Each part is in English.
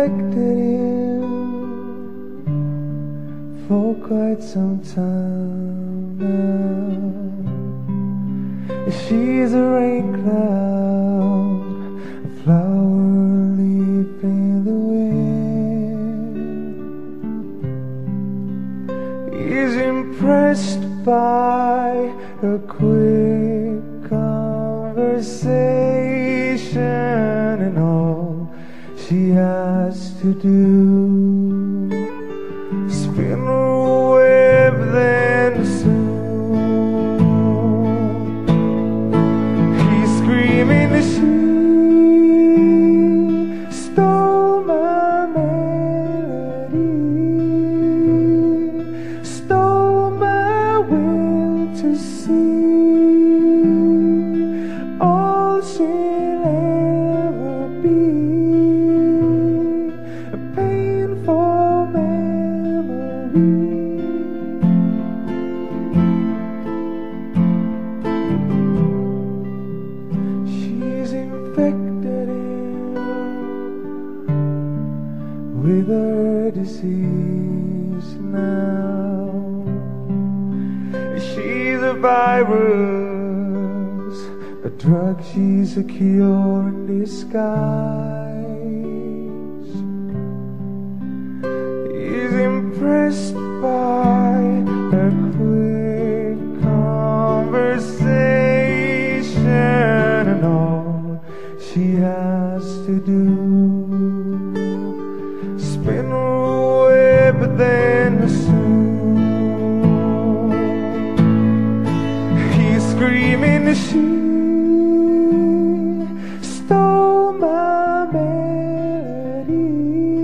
infected him for quite some time now. She's a rain cloud, a flower leaf in the wind. He's impressed by her quick conversation, and all she has to do, spin a web, then soon he's screaming that she stole my melody, stole my will to see. All she'll ever be, a painful memory. She's infected him with her disease now. She's a virus, a drug, she's a cure in disguise. He's impressed by her quick conversation, and all she has to do, spin a web, but then soon he's screaming that she stole my melody,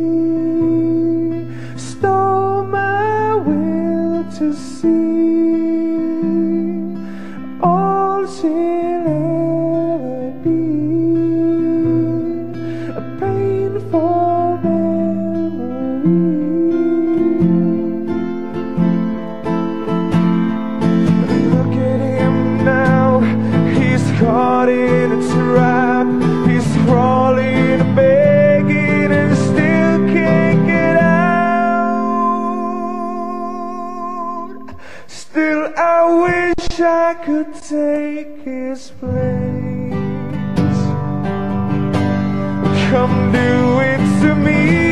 stole my will to see. All she'll ever be, a painful memory. Look at him now, he's caught in a trap. He's crawling and begging and still can't get out. Still I wish I could take his place. Come do it to me.